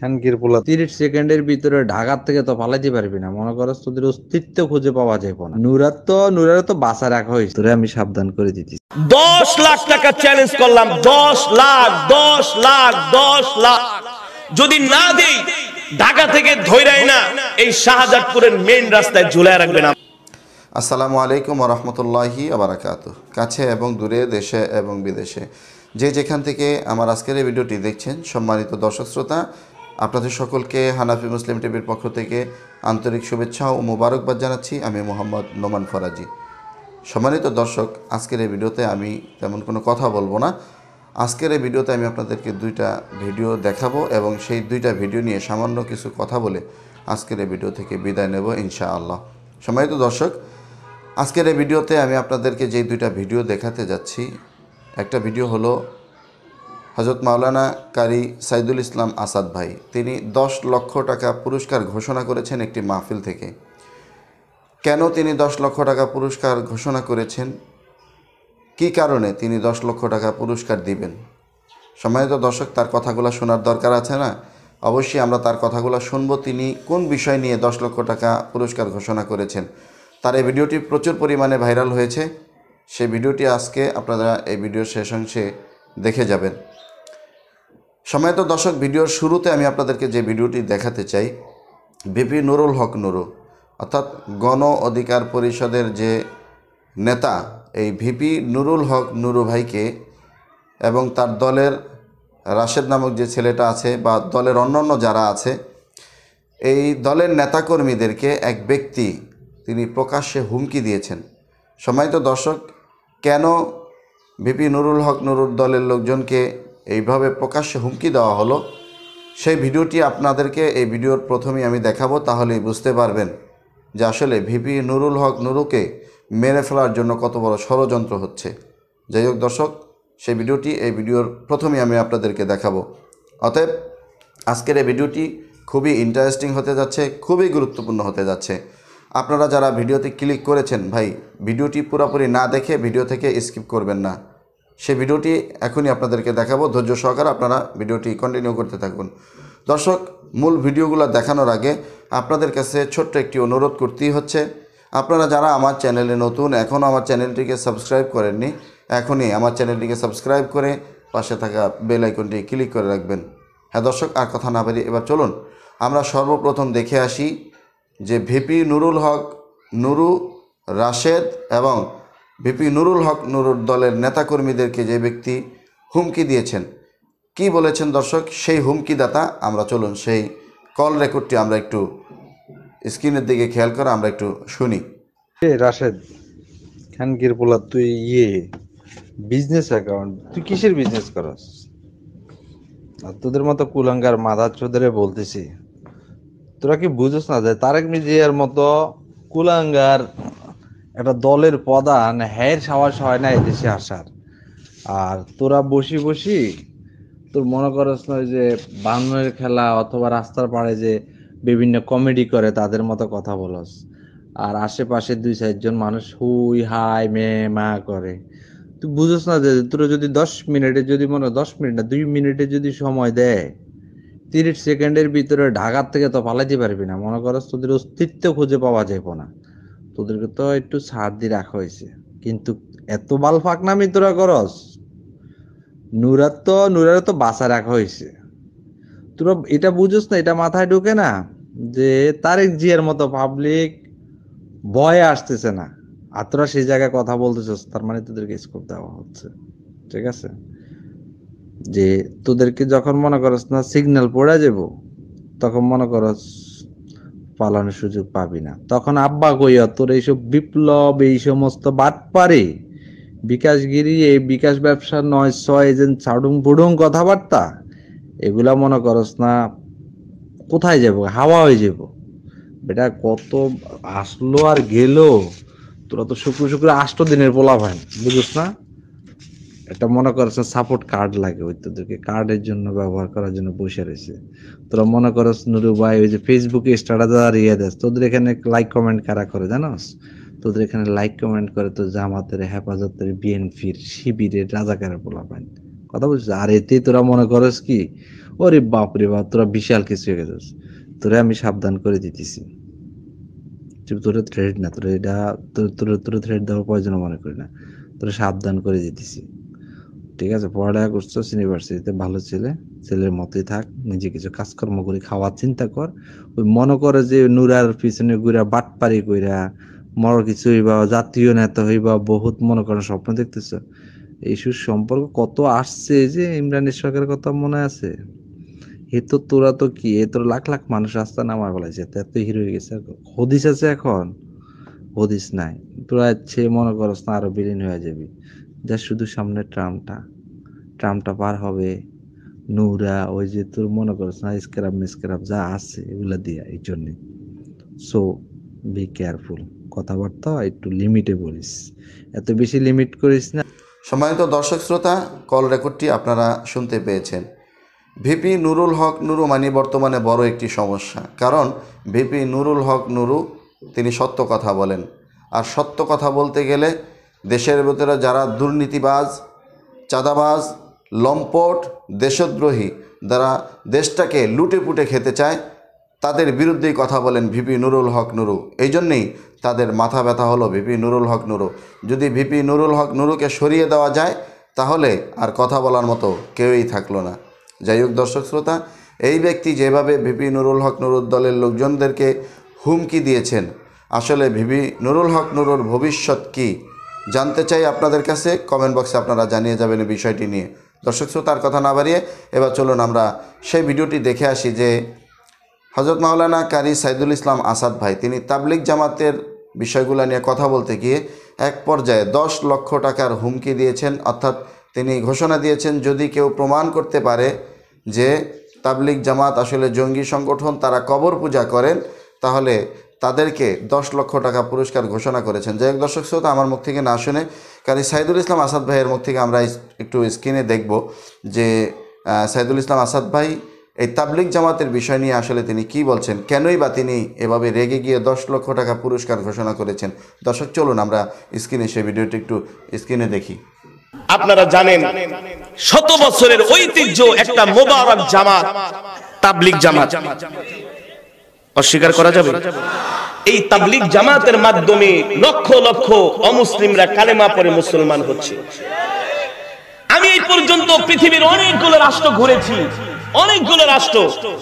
খানকির পোলা 30 সেকেন্ডের ভিতরে ঢাকার থেকে তো পালাইতে পারবি না, মনে করস তোদের অস্তিত্ব খুঁজে পাওয়া যাবে না। নুরার তো বাঁচা রাখা হয়েছে, তোরে আমি সাবধান করে দিতেছি। 10 লাখ টাকা চ্যালেঞ্জ করলাম, 10 লাখ 10 লাখ 10 লাখ যদি না দেই ঢাকা থেকে ধইরাই না এই শাহজাদপুরের মেইন রাস্তায় ঝুলায় রাখবেন। আসসালামু আলাইকুম ওয়া রাহমাতুল্লাহি ওয়া বারাকাতুহু। কাছে এবং দূরে, দেশে এবং বিদেশে যে যেখান থেকে আমার আজকের এই ভিডিওটি দেখছেন, সম্মানিত দর্শক শ্রোতা, আপনাদের সকলকে হানাফি মুসলিম টিভির পক্ষ থেকে আন্তরিক শুভেচ্ছা ও মোবারকবাদ জানাচ্ছি। আমি মোহাম্মদ নোমান ফরাজি। সম্মানিত দর্শক, আজকের এই ভিডিওতে আমি তেমন কোনো কথা বলবো না। আজকের এই ভিডিওতে আমি আপনাদেরকে দুইটা ভিডিও দেখাবো এবং সেই দুইটা ভিডিও নিয়ে সামান্য কিছু কথা বলে আজকের এই ভিডিও থেকে বিদায় নেব ইনশাআল্লাহ। সম্মানিত দর্শক, আজকের এই ভিডিওতে আমি আপনাদেরকে যে দুইটা ভিডিও দেখাতে যাচ্ছি, একটা ভিডিও হলো হযরত মাওলানা কারি সাইদুল ইসলাম আসাদ ভাই। তিনি 10 লক্ষ টাকা পুরস্কার ঘোষণা করেছেন একটি মাহফিল থেকে। কেন তিনি 10 লক্ষ টাকা পুরস্কার ঘোষণা করেছেন, কী কারণে তিনি 10 লক্ষ টাকা পুরস্কার দিবেন, সম্মানিত দর্শক, তার কথাগুলো শোনার দরকার আছে না? অবশ্যই আমরা তার কথাগুলো শুনবো। তিনি কোন বিষয় নিয়ে 10 লক্ষ টাকা পুরস্কার ঘোষণা করেছেন, তার এই ভিডিওটি প্রচুর পরিমাণে ভাইরাল হয়েছে। সেই ভিডিওটি আজকে আপনারা এই ভিডিওর শেষ অংশে দেখে যাবেন। সম্মানিত দর্শক, ভিডিওর শুরুতে আমি আপনাদেরকে যে ভিডিওটি দেখাতে চাই, ভিপি নুরুল হক নুরু অর্থাৎ গণ অধিকার পরিষদের যে নেতা, এই ভিপি নুরুল হক নুরু ভাইকে এবং তার দলের রাশেদ নামক যে ছেলেটা আছে বা দলের অন্যান্য যারা আছে, এই দলের নেতাকর্মীদেরকে এক ব্যক্তি তিনি প্রকাশ্যে হুমকি দিয়েছেন। সম্মানিত দর্শক, কেন ভিপি নুরুল হক নুরুর দলের লোকজনকে এইভাবে প্রকাশ্যে হুমকি দেওয়া হলো, সেই ভিডিওটি আপনাদেরকে এই ভিডিওর প্রথমেই আমি দেখাবো, তাহলেই বুঝতে পারবেন যে আসলে ভিপি নুরুল হক নুরুকে মেরে ফেলার জন্য কত বড় ষড়যন্ত্র হচ্ছে। যাই হোক দর্শক, সেই ভিডিওটি এই ভিডিওর প্রথমেই আমি আপনাদেরকে দেখাবো। অতএব আজকের এই ভিডিওটি খুবই ইন্টারেস্টিং হতে যাচ্ছে, খুবই গুরুত্বপূর্ণ হতে যাচ্ছে। আপনারা যারা ভিডিওতে ক্লিক করেছেন, ভাই ভিডিওটি পুরোপুরি না দেখে ভিডিও থেকে স্কিপ করবেন না। সেই ভিডিওটি এখনই আপনাদেরকে দেখাবো, ধৈর্য সহকারে আপনারা ভিডিওটি কন্টিনিউ করতে থাকুন। দর্শক, মূল ভিডিওগুলো দেখানোর আগে আপনাদের কাছে ছোট্ট একটি অনুরোধ করতেই হচ্ছে, আপনারা যারা আমার চ্যানেলে নতুন, এখনও আমার চ্যানেলটিকে সাবস্ক্রাইব করেননি, এখনই আমার চ্যানেলটিকে সাবস্ক্রাইব করে পাশে থাকা বেল আইকনটি ক্লিক করে রাখবেন। হ্যাঁ দর্শক, আর কথা না বাড়িয়ে এবার চলুন আমরা সর্বপ্রথম দেখে আসি যে ভিপি নুরুল হক নুরু, রাশেদ এবং ভিপি নুরুল হক নুরুর দলের নেতাকর্মীদেরকে যে ব্যক্তি হুমকি দিয়েছেন, কি বলেছেন দর্শক, সেই হুমকিদাতা আমরা চলুন সেই কল রেকর্ডটি আমরা একটু স্ক্রিনের দিকে খেয়াল করে আমরা একটু শুনি। রাশেদ, খানকির পোলা তুই বিজনেস অ্যাকাউন্ট, তুই কিসের বিজনেস করস? আর তোদের মতো কুলাঙ্গার মাথা চোদরে বলতেছি, তোরা কি বুঝছ না যে তারেক মিজিয়ার মতো কুলাঙ্গার একটা দলের প্রধান হ্যার সাহস হয় না এদেশে আসার? আর তোরা বসি বসি তোর মনে করস না যে বানরের খেলা অথবা রাস্তার পাড়ে যে বিভিন্ন কমেডি করে তাদের মতো কথা বলস, আর আশেপাশে 2-4 জন মানুষ হুই হাই মে মা করে। তুই বুঝছ না যে তোরা যদি 10 মিনিটে, যদি 10 মিনিট না 2 মিনিটে যদি সময় দেয়, 30 সেকেন্ডের ভিতরে ঢাকার থেকে তো পালাইতে পারবি না, মনে করস তোদের অস্তিত্ব খুঁজে পাওয়া যাবে না। তোদেরকে তো একটু ছাড় দিয়ে রাখা হয়েছে, কিন্তু এত বাল ফাঁকনামি তোরা করস। নুরার তো বাঁচা রাখা হয়েছে, তোরা এটা বুঝোস না, এটা মাথায় ঢুকে না যে তারেক জিয়ার মতো পাবলিক ভয়ে আসতেছে না, আর তোরা সেই জায়গায় কথা বলতেছিস, তার মানে তোদেরকে স্কোপ দেওয়া হচ্ছে। ঠিক আছে, যে তোদেরকে যখন মনে করস না সিগন্যাল পড়ে যাব, তখন মনে করস পালানোর সুযোগ পাবি না, তখন আব্বা কইয়া তোর এইসব বিপ্লব, এই সমস্ত বাটপারে বিকাশগিরি, এই বিকাশ ব্যবসা 9-6 এজেন্ট ছাড়ুং বুড়ুং কথাবার্তা, এগুলা মনে করস না কোথায় যাব, হাওয়া হয়ে যাব বেটা। কত আসলো আর গেল, তোরা তো শুক্র শুক্র 8 দিনের পোলা ভাই, বুঝিস না? এটা মনে করছ সাপোর্ট কার্ড লাগে, ওই তোদেরকে কার্ডের জন্য ব্যবহার করার জন্য বসে রয়েছে। তোরা মনে করস নুরু ভাই ওই যে ফেসবুকে স্ট্যাটাস আর ইয়ে দেস, তোদের এখানে লাইক কমেন্ট কারা করে জানোস? তোদের এখানে লাইক কমেন্ট করে তো জামাতের, হেফাজতের, বিএনপির, শিবিরের, রাজাকারের পোলা পান, কথা বলছিস। আর এতে তোরা মনে করস কি ওরে বাপ রে বাপ, তোরা বিশাল কিছু হয়ে গেছিস, তোরে আমি সাবধান করে দিতেছি। তোরে থ্রেড না, তোরে এটা তোরে থ্রেড দেওয়ার প্রয়োজন মনে করি না, তোরে সাবধান করে দিতেছি, ঠিক আছে? পড়ালেখা করছিস ইউনিভার্সিটিতে, ভালো ছেলের মতোই থাক, নিজে কিছু কাজকর্ম করে খাওয়ার চিন্তা কর। ওই মনে করে যে নুরার পিছনে ঘুরা বাটপারি কইরা মর কিছু হইবা, জাতীয় নেতা হইবা, বহুত মনে করেন স্বপ্ন দেখতেছ। এই সম্পর্ক কত আসছে, যে ইমরান ইশরাকের কথা মনে আছে? এ তো তোরা তো কি, এ তোর লাখ লাখ মানুষ রাস্তা নামায় ফেলাইছে, এত হিরো হয়ে গেছে। হদিস আছে এখন? হদিস নাই। তোরা ইচ্ছে মনে করস না আরো বিলীন হয়ে যাবি, যা শুধু সামনে ট্রামটা পার হবে, নূরা ওই যে তোর মনে করস না স্ক্রাব মিসক্রাব যা আছে এগুলা দিয়া, এই জন্যে। সো বি কেয়ারফুল, কথাবার্তা একটু লিমিটে বলিস, এত বেশি লিমিট করিস না। সম্মানিত দর্শক শ্রোতা, কল রেকর্ডটি আপনারা শুনতে পেয়েছেন। ভিপি নুরুল হক নুরু মানে বর্তমানে বড় একটি সমস্যা, কারণ ভিপি নুরুল হক নুরু তিনি সত্য কথা বলেন, আর সত্য কথা বলতে গেলে দেশের ভেতরে যারা দুর্নীতিবাজ, চাঁদাবাজ, লম্পট, দেশদ্রোহী, যারা দেশটাকে লুটে পুটে খেতে চায়, তাদের বিরুদ্ধেই কথা বলেন ভিপি নুরুল হক নুরু। এই জন্যেই তাদের মাথা ব্যথা হলো ভিপি নুরুল হক নুরু। যদি ভিপি নুরুল হক নুরুকে সরিয়ে দেওয়া যায় তাহলে আর কথা বলার মতো কেউই থাকলো না। যাই হোক দর্শক শ্রোতা, এই ব্যক্তি যেভাবে ভিপি নুরুল হক নুরুর দলের লোকজনদেরকে হুমকি দিয়েছেন, আসলে ভিপি নুরুল হক নুরুর ভবিষ্যৎ কি জানতে চাই আপনাদের কাছে। কমেন্ট বক্সে আপনারা জানিয়ে যাবেন এই বিষয়টি নিয়ে। দর্শক শ্রোতার কথা না বাড়িয়ে এবার চলুন আমরা সেই ভিডিওটি দেখে আসি যে হযরত মাওলানা কারি সাইদুল ইসলাম আসাদ ভাই তিনি তাবলিগ জামাতের বিষয়গুলো নিয়ে কথা বলতে গিয়ে এক পর্যায়ে 10 লক্ষ টাকার হুমকি দিয়েছেন। অর্থাৎ তিনি ঘোষণা দিয়েছেন, যদি কেউ প্রমাণ করতে পারে যে তাবলিগ জামাত আসলে জঙ্গি সংগঠন, তারা কবর পূজা করেন, তাহলে তাদেরকে 10 লক্ষ টাকা পুরস্কার ঘোষণা করেছেন। যাই হোক দর্শক শ্রোতা, আমার মুখ থেকে না শুনে কারি সাইদুল ইসলাম আসাদ ভাইয়ের মুখ থেকে আমরা একটু স্ক্রিনে দেখব যে সাইদুল ইসলাম আসাদ ভাই এই তাবলিগ জামাতের বিষয় নিয়ে আসলে তিনি কি বলছেন, কেনই বা তিনি এভাবে রেগে গিয়ে 10 লক্ষ টাকা পুরস্কার ঘোষণা করেছেন। দর্শক চলুন আমরা স্ক্রিনে সেই ভিডিওটি একটু স্ক্রিনে দেখি। আপনারা জানেন 100 বছরের ঐতিহ্য একটা মোবারক জামাত তাবলিগ জামাত, অস্বীকার করা যাবে? এই তাবলিগ জামাতের মাধ্যমে লক্ষ লক্ষ অমুসলিমরা কালেমা পড়ে মুসলমান হচ্ছে। আমি এই পর্যন্ত পৃথিবীর অনেকগুলো রাষ্ট্র ঘুরেছি, অনেকগুলো রাষ্ট্র,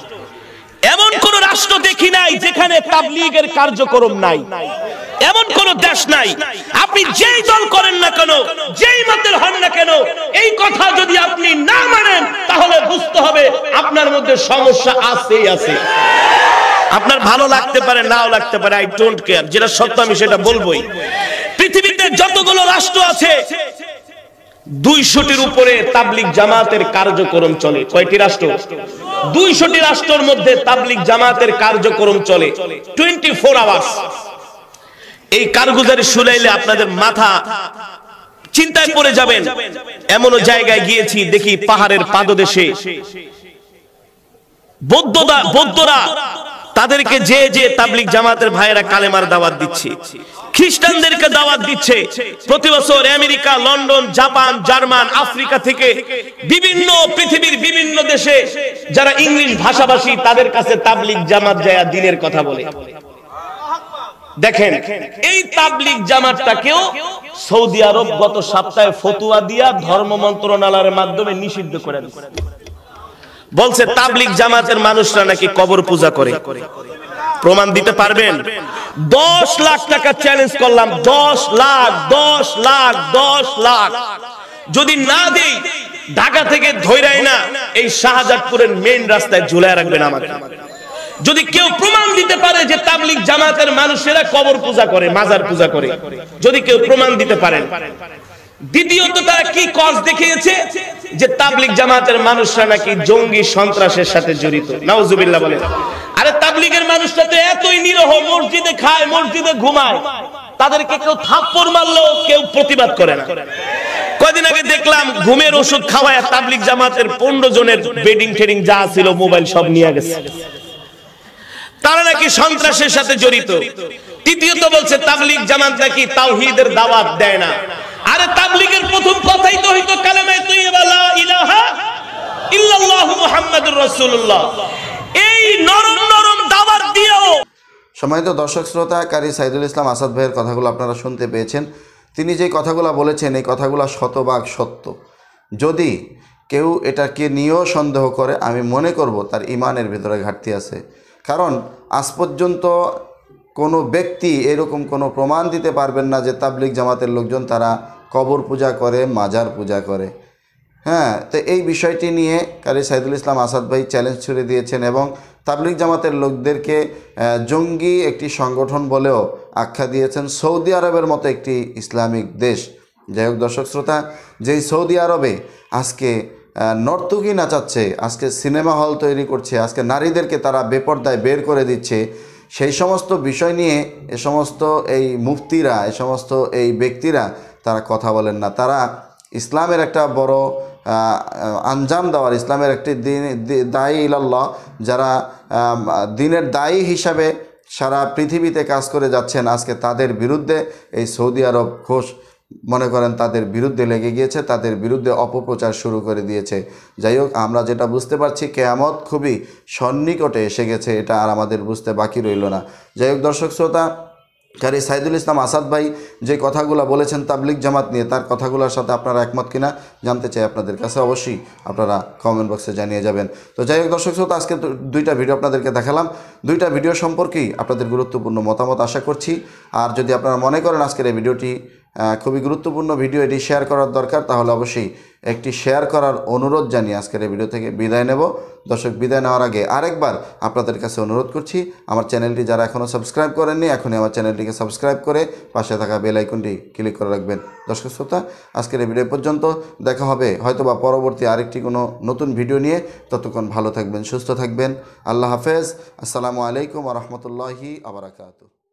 এমন কোন রাষ্ট্র দেখি নাই যেখানে তাবলীগের কার্যক্রম নাই, এমন কোন দেশ নাই। আপনি যেই দল করেন না কেন, যেই মতের হন না কেন, এই কথা যদি আপনি না মানেন তাহলে বুঝতে হবে আপনার মধ্যে সমস্যা আছেই আছে। আপনার ভালো লাগতে পারে, নাও লাগতে পারে, আই ডোন্ট কেয়ার, যেটা সত্য আমি সেটা বলবোই। পৃথিবীতে যতগুলো রাষ্ট্র আছে 200টির উপরে তাবলিগ জামাতের কার্যক্রম চলে। কয়টি রাষ্ট্র? 200টি রাষ্ট্রের মধ্যে তাবলিগ জামাতের কার্যক্রম চলে 24 আওয়ার্স। এই কারগুজারি শুনাইলে আপনাদের মাথা চিন্তায় পড়ে যাবেন। এমনও জায়গায় গিয়েছি দেখি পাহাড়ের পাদদেশে বৌদ্ধরা তাদেরকে যে যে তাবলিগ জামাতের ভাইয়েরা কালেমার দাওয়াত দিচ্ছে, খ্রিস্টানদেরকে দাওয়াত দিচ্ছে। প্রতি বছর America, London, Japan, German, Africa থেকে বিভিন্ন পৃথিবীর বিভিন্ন দেশে যারা ইংলিশ ভাষাভাষী তাদের কাছে তাবলিগ জামাত যায় দ্বীনের কথা বলে। দেখেন এই তাবলিগ জামাতটাকেও সৌদি আরব গত সপ্তাহে ফতোয়া দিয়া ধর্ম মন্ত্রণালয়ের মাধ্যমে নিষিদ্ধ করে দিয়েছে। বলছে তাবলিগ জামাতের মানুষরা নাকি কবর পূজা করে। প্রমাণ দিতে পারবেন? 10 লাখ টাকা চ্যালেঞ্জ করলাম, 10 লাখ, 10 লাখ, 10 লাখ যদি না দেই ঢাকা থেকে ধইরাই না এই শাহজাদপুরের মেইন রাস্তায় ঝুলায় রাখবেন আমাকে। যদি কেউ প্রমাণ দিতে পারে যে তাবলিগ জামাতের মানুষেরা কবর পূজা করে, মাজার পূজা করে, যদি কেউ প্রমাণ দিতে পারেন। দ্বিতীয়ত তারা কি কজ দেখিয়েছে যে তাবলিগ জামাতের মানুষরা নাকি জঙ্গি সন্ত্রাসের সাথে জড়িত। নাউজুবিল্লাহ বলেন। আরে তাবলিগের মানুষরা তো এতই নিরহ, মসজিদে খায়, মসজিদে ঘুমায়, তাদেরকে কেউ থাপ্পড় মারলেও কেউ প্রতিবাদ করে না। কয়দিন আগে দেখলাম ঘুমের ওষুধ খাওয়ায় তাবলিগ জামাতের 15 জনের বেডিং টেডিং যা ছিল মোবাইল সব নিয়ে গেছে। তারা নাকি সন্ত্রাসের সাথে জড়িত। তৃতীয়ত বলছে তাবলিগ জামাত নাকি তাওহীদের দাওয়াত দেয় না। আরে তাবলিগের প্রথম কথাই তো হইতো কালেমায়ে তাইয়্যিবা লা ইলাহা ইল্লাল্লাহু মুহাম্মাদুর রাসূলুল্লাহ। এই নরম নরম দাওয়াত দিও। সম্মানিত দর্শক শ্রোতা, কারি সাইদুল ইসলাম আসাদ ভাইয়ের কথাগুলো আপনারা শুনতে পেয়েছেন। তিনি যে কথাগুলো বলেছেন এই কথাগুলো শতভাগ সত্য। যদি কেউ এটাকে নিয়েও সন্দেহ করে, আমি মনে করব তার ইমানের ভিতরে ঘাটতি আছে। কারণ আজ পর্যন্ত কোনো ব্যক্তি এরকম কোনো প্রমাণ দিতে পারবেন না যে তাবলিগ জামাতের লোকজন তারা কবর পূজা করে, মাজার পূজা করে। হ্যাঁ, তো এই বিষয়টি নিয়ে কারি সাইদুল ইসলাম আসাদ ভাই চ্যালেঞ্জ ছুড়ে দিয়েছেন এবং তাবলিগ জামাতের লোকদেরকে জঙ্গি একটি সংগঠন বলেও আখ্যা দিয়েছেন, সৌদি আরবের মতো একটি ইসলামিক দেশ। যাই হোক দর্শক শ্রোতা, যেই সৌদি আরবে আজকে নর্তকী নাচাচ্ছে, আজকে সিনেমা হল তৈরি করছে, আজকে নারীদেরকে তারা বেপর্দায় বের করে দিচ্ছে, সেই সমস্ত বিষয় নিয়ে এ সমস্ত এই মুফতিরা, এ সমস্ত এই ব্যক্তিরা তারা কথা বলেন না। তারা ইসলামের একটা বড় আঞ্জাম দেওয়ার, ইসলামের একটি দায়ী ইলাল্লাহ, যারা দিনের দায়ী হিসাবে সারা পৃথিবীতে কাজ করে যাচ্ছেন, আজকে তাদের বিরুদ্ধে এই সৌদি আরব ঘোষ মনে করেন তাদের বিরুদ্ধে লেগে গিয়েছে, তাদের বিরুদ্ধে অপপ্রচার শুরু করে দিয়েছে। যাই হোক, আমরা যেটা বুঝতে পারছি কিয়ামত খুবই সন্নিকটে এসে গেছে, এটা আর আমাদের বুঝতে বাকি রইল না। যাই হোক দর্শক শ্রোতা, কারি সাইদুল ইসলাম আসাদ ভাই যে কথাগুলো বলেছেন তাবলিগ জামাত নিয়ে, তার কথাগুলোর সাথে আপনারা একমত কিনা জানতে চাই আপনাদের কাছে। অবশ্যই আপনারা কমেন্ট বক্সে জানিয়ে যাবেন। তো যাই হোক দর্শক শ্রোতা, আজকে দুইটা ভিডিও আপনাদেরকে দেখালাম। দুইটা ভিডিও সম্পর্কেই আপনাদের গুরুত্বপূর্ণ মতামত আশা করছি। আর যদি আপনারা মনে করেন আজকের এই ভিডিওটি খুবই গুরুত্বপূর্ণ ভিডিও, এটি শেয়ার করার দরকার, তাহলে অবশ্যই একটি শেয়ার করার অনুরোধ জানিয়ে আজকের এই ভিডিও থেকে বিদায় নেব। দর্শক, বিদায় নেওয়ার আগে আরেকবার আপনাদের কাছে অনুরোধ করছি, আমার চ্যানেলটি যারা এখনও সাবস্ক্রাইব করেননি, এখনই আমার চ্যানেলটিকে সাবস্ক্রাইব করে পাশে থাকা বেল আইকনটি ক্লিক করে রাখবেন। দর্শক শ্রোতা, আজকের এই ভিডিও পর্যন্ত, দেখা হবে হয়তোবা পরবর্তী আরেকটি কোনো নতুন ভিডিও নিয়ে। ততক্ষণ ভালো থাকবেন, সুস্থ থাকবেন। আল্লাহ হাফেজ। আসসালামু আলাইকুম ওয়া রাহমাতুল্লাহি ওয়া বারাকাতুহু।